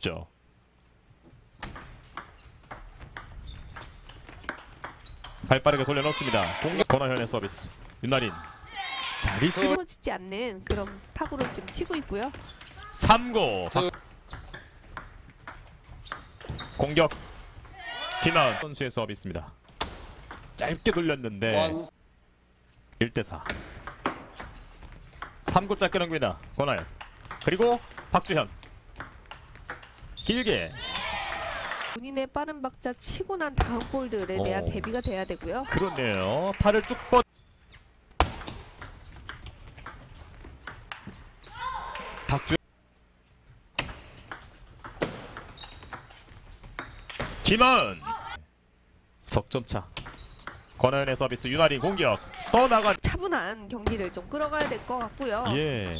죠. 발빠르게 돌려놓습니다. 공격 권하현의 서비스. 윤나린. 자, 리시브 쓰러지지 않는 그런 타구를 지금 치고 있고요. 3구. 공격. 김하은 선수의 서비스입니다. 짧게 돌렸는데 1대4. 3구 짧게 넘깁니다. 권하현. 그리고 박주현. 길게. 본인의 빠른 박자 치고 난 다음 볼들에 대한 대비가 돼야 되고요. 그렇네요. 팔을 쭉 뻗. 박주현. 김하은. 석점차. 권하현의 서비스. 윤아린 공격. 떠나간. 차분한 경기를 좀 끌어가야 될 것 같고요. 예.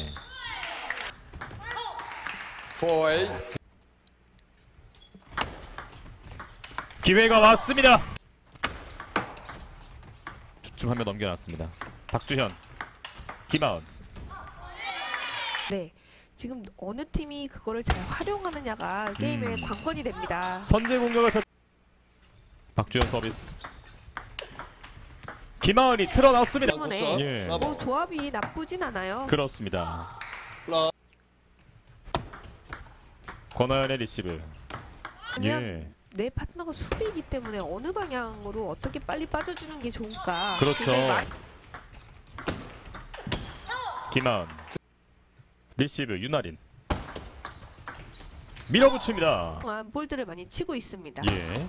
기회가 왔습니다. 주춤하며 넘겨놨습니다. 박주현, 김하은. 네, 지금 어느 팀이 그거를 잘 활용하느냐가 게임의 관건이 됩니다. 선제 공격을 박주현 서비스. 김하은이 틀어놨습니다. 때문에 예. 조합이 나쁘진 않아요. 그렇습니다. 권하현의 리시브. 예. 내 파트너가 수비이기 때문에 어느 방향으로 어떻게 빨리 빠져주는 게 좋을까. 그렇죠. 김하은. 리시브 윤아린. 밀어붙입니다. 볼들을 많이 치고 있습니다. 예.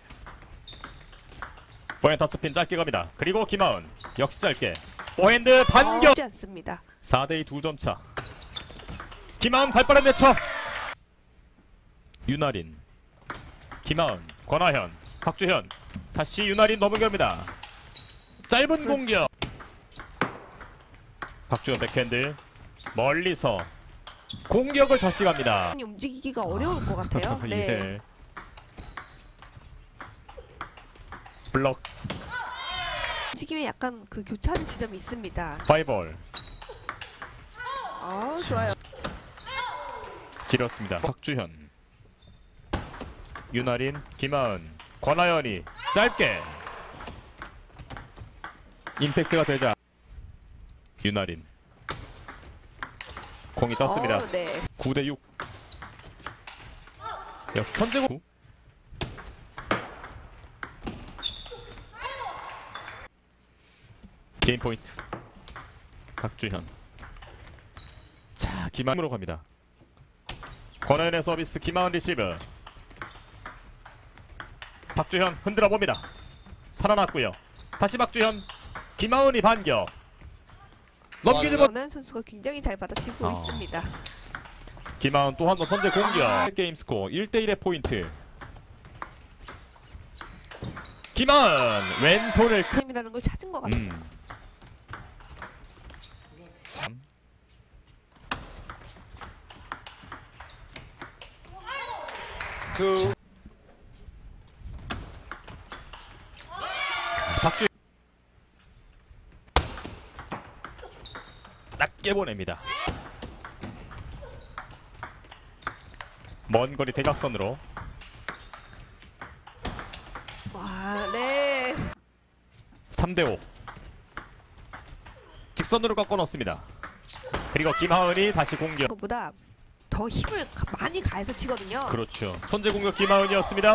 포핸드 스핀 짧게 갑니다. 그리고 김하은 역시 짧게. 포핸드 반격. 쉽지 않습니다. 4대2 2점 차. 김하은 발빠른 대처. 윤아린. 김하은, 권하현, 박주현. 다시 윤아린 넘어갑니다. 짧은 공격. 박주현 백핸드. 멀리서 공격을 다시 갑니다. 움직이기가 어려울 것 같아요. 네. 예. 블럭. 움직임에 약간 그 교차하는 지점이 있습니다. 파이볼. 좋아요. 길었습니다. 박주현. 윤아린, 김하은, 권하현이 짧게. 임팩트가 되자 윤아린. 공이 떴습니다. 네. 9대6. 역시 선제구. 게임 포인트. 박주현. 자, 김하은으로 갑니다. 권하현의 서비스. 김하은 리시브. 박주현 흔들어 봅니다. 살아났고요. 다시 박주현. 김하은이 반격. 넘기지 못. 권하현 선수가 굉장히 잘 받아치고 있습니다. 김하은 또 한 번 선제 공격. 게임 스코어 1대1의 포인트. 김하은 왼손을 큰. 이라는 걸 찾은 것 같아요. 참. 박주. 낮게 보냅니다. 먼 거리 대각선으로. 와, 네. 3대5. 직선으로 꺾어 넣습니다. 그리고 김하은이 다시 공격. 그것보다 더 힘을 많이 가해서 치거든요. 그렇죠. 선제 공격 김하은이었습니다.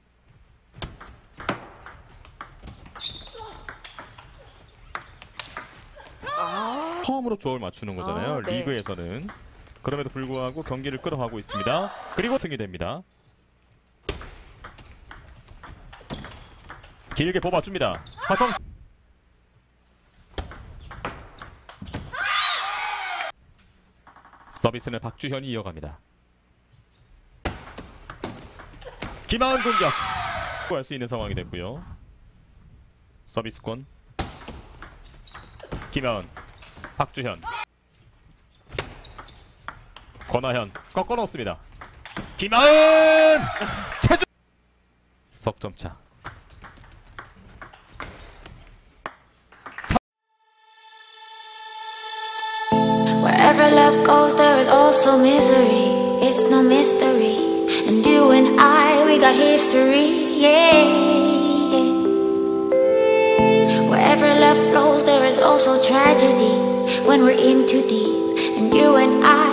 처음으로 조합을 맞추는 거잖아요. 네. 리그에서는. 그럼에도 불구하고 경기를 끌어가고 있습니다. 그리고 승리됩니다. 길게 뽑아줍니다. 화성. 서비스는 박주현이 이어갑니다. 김하은 공격. 할 수 있는 상황이 됐고요. 서비스권. 김하은, 박주현, 권하현 꺾어 넣습니다. 김하은 체중. 석점차. Wherever love goes, there is also misery. It's no mystery. And you and I, we got history, yeah. Wherever love flows, there is also tragedy when we're in too deep. And you and I,